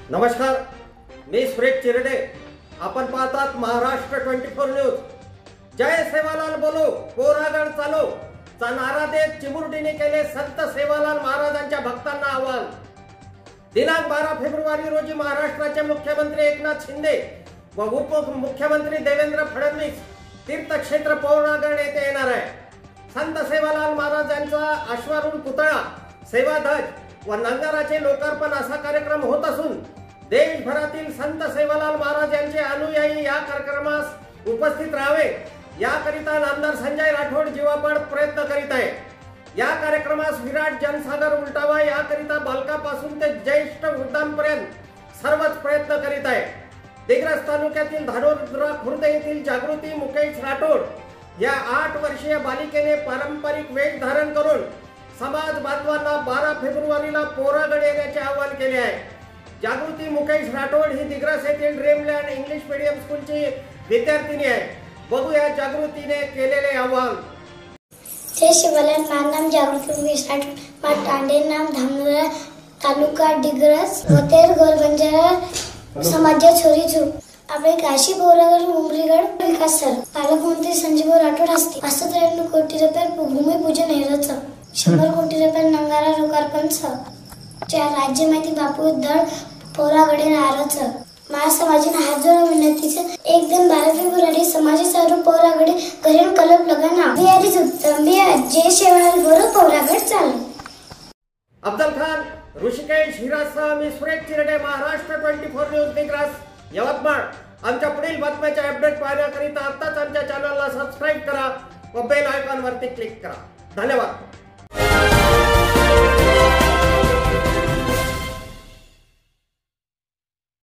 नमस्कार, मी सुरेश चिरडे. आपण पाहतात महाराष्ट्र 24 न्यूज. जय सेवालाल बोलो, पोरागण चालो चा नारा देत चिमुरडीने केले संत सेवालाल महाराजांच्या भक्तांना आवाहन. दिनांक 12 फेब्रुवारी रोजी महाराष्ट्राचे मुख्यमंत्री एकनाथ शिंदे व उपमुख्यमंत्री देवेंद्र फडणवीस तीर्थक्षेत्र पौरागण येथे येणार आहे. संत सेवालाल महाराजांचा अश्वारूढ पुतळा, सेवाध्वज व नंगाराचे लोकार्पण असा कार्यक्रम होत असून देशभरातील संत सेवालाल महाराज यांचे अनुयायी या कार्यक्रमास उपस्थित राहावे याकरिता नामदार संजय राठोड जीवापाड प्रयत्न करीत आहे. या कार्यक्रमास विराट जनसागर उलटावा याकरिता बालकापासून ते ज्येष्ठ वृद्धांपर्यंत सर्वच प्रयत्न करीत आहे. दिग्रस तालुक्यातील धानोरा खुर्द येथील जागृती मुकेश राठोड या 8 वर्षीय बालिकेने पारंपरिक वेश धारण करून समाज बांधवांना 12 फेब्रुवारीला पोरागड येण्याचे आवाहन केले आहे. जागृती मुकेश राठोड ही दिग्रस येथील ड्रीमलँड इंग्लिश मीडियम स्कूलची विद्यार्थिनी आहे. बघूया जागृतीने केलेले आवाहन. जय शिवलाल. माझं नाम जागृती मुकेश राठोड. माझं तांडे नाम धामनोरा तालुका दिग्रस वतेर गोर बंजारा समाज छोरी छू. आपले काशी पोरागड उमरीगड विकास सर पालकमंत्री संजय राठोड हस्ते 593 कोटी रुपये भूमिपूजन हेरचं 100 कोटी रुपये नंगारा लोकार्पण राज्य माहिती बापू दळ पोरागडे नारच. माझ्या समाजाने हात जोडून विनंतीचे 1 दिन 12 फेब्रुवारी समाजी सर्व पोरागडे घरेन कलप लगाना बिहारीच उत्तम जय शेवाळ बरो पोरागड चालू. अफजल खान, ऋषिकेश हिरासह मी सुरेश चिरडे, महाराष्ट्र 24 न्यूज दिग्रस, यवतमाळ. आमच्या पुढील बातम्याचे अपडेट पाहण्याकरिता आताच आमच्या चॅनलला सबस्क्राईब करा व बेल आयकॉन वरती क्लिक करा. धन्यवाद.